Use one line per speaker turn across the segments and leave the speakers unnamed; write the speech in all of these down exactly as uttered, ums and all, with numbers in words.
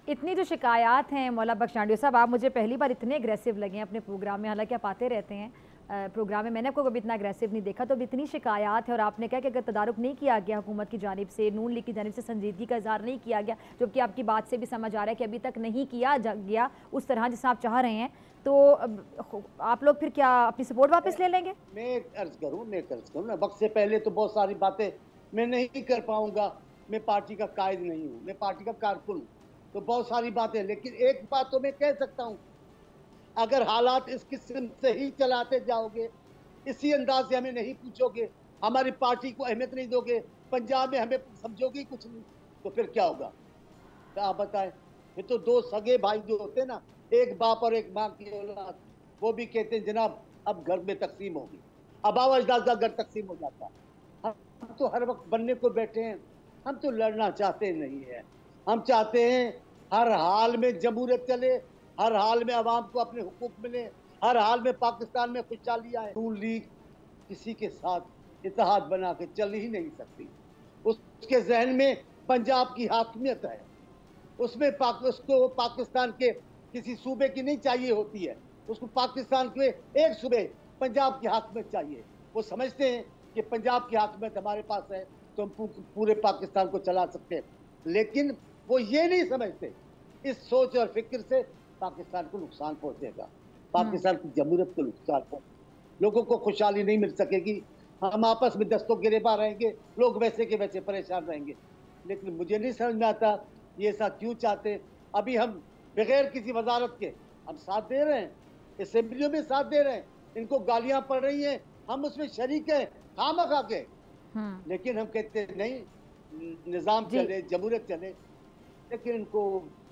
इतनी जो शिकायत हैं मौला बख्श डांडियो साहब, आप मुझे पहली बार इतने अग्रेसिव लगे हैं अपने प्रोग्राम में, हालांकि आप आते रहते हैं प्रोग्राम में, मैंने आपको कभी इतना अग्रेसिव नहीं देखा। तो अब इतनी शिकायत है और आपने कहा कि अगर तदारुक नहीं किया गया हुकूमत की जानिब से, नून लीग की जानिब से संजीदगी का इजहार नहीं किया गया, जबकि आपकी बात से भी समझ आ रहा है कि अभी तक नहीं किया गया उस तरह जिसे आप चाह रहे हैं, तो आप लोग फिर क्या अपनी सपोर्ट वापस ले लेंगे?
मैं अर्ज करूँ मैं अर्ज करूँ ना, वक्त से पहले तो बहुत सारी बातें मैं नहीं कर पाऊंगा। मैं पार्टी का कायद नहीं हूँ, मैं पार्टी का कारकुन हूँ, तो बहुत सारी बातें, लेकिन एक बात तो मैं कह सकता हूँ, अगर हालात इस किस्म से ही चलाते जाओगे, इसी अंदाज से हमें नहीं पूछोगे, हमारी पार्टी को अहमियत नहीं दोगे, पंजाब में हमें समझोगे कुछ नहीं, तो फिर क्या होगा? तो आप बताएं। ये तो दो सगे भाई जो होते हैं ना, एक बाप और एक माँ की औलाद, वो भी कहते हैं जनाब अब घर में तकसीम होगी, अब आवाज दादा घर तकसीम हो जाता है। हम तो हर वक्त बनने को बैठे हैं, हम तो लड़ना चाहते नहीं है। हम चाहते हैं हर हाल में जमहूरियत चले, हर हाल में अवाम को अपने हुकूक मिले, हर हाल में पाकिस्तान में खुशहाली आए। नून लीग किसी के साथ इत्तेहाद बना के चल ही नहीं सकती। उसके जहन में पंजाब की हाकमियत है, उसमें पाक, उसको पाकिस्तान के किसी सूबे की नहीं चाहिए होती है, उसको पाकिस्तान के एक सूबे पंजाब की हाकमियत चाहिए। वो समझते हैं कि पंजाब की हाकमियत हमारे पास है तो हम पूरे पाकिस्तान को चला सकते हैं, लेकिन वो ये नहीं समझते, इस सोच और फिक्र से पाकिस्तान को नुकसान पहुंचेगा, पाकिस्तान की जमहूरियत को नुकसान पहुंचेगा, लोगों को खुशहाली नहीं मिल सकेगी, हम आपस में दस्तों गिरेबान रहेंगे, लोग वैसे के वैसे परेशान रहेंगे। लेकिन मुझे नहीं समझ में आता ये ऐसा क्यों चाहते। अभी हम बगैर किसी वजारत के हम साथ दे रहे हैं, असेंबलियों में साथ दे रहे हैं, इनको गालियां पड़ रही हैं, हम उसमें शरीक हैं खामखा के, लेकिन हम कहते नहीं निजाम चले, जमहूरियत चले, लेकिन इनको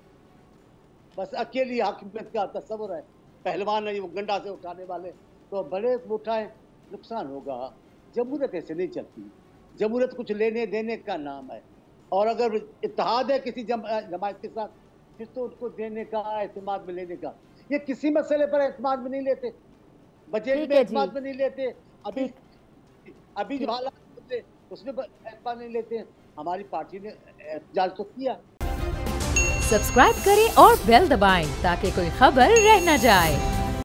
बस अकेली हाकिमियत का तस्वर है। पहलवान है वो गंडा से उठाने वाले, तो बड़े उठाए, नुकसान होगा। जमहूरियत ऐसे नहीं चलती, जमहूरियत कुछ लेने देने का नाम है, और अगर इत्तेहाद है किसी जम, जमात के साथ, फिर तो उनको देने का, एतमाद में लेने का। ये किसी मसले पर एतमाद में नहीं लेते, बजट में एतमाद में नहीं लेते, अभी अभी जो हालात उसमें एतमाद नहीं लेते। हमारी पार्टी ने एहतजाज तो किया।
सब्सक्राइब करें और बेल दबाएं ताकि कोई खबर रह न जाए।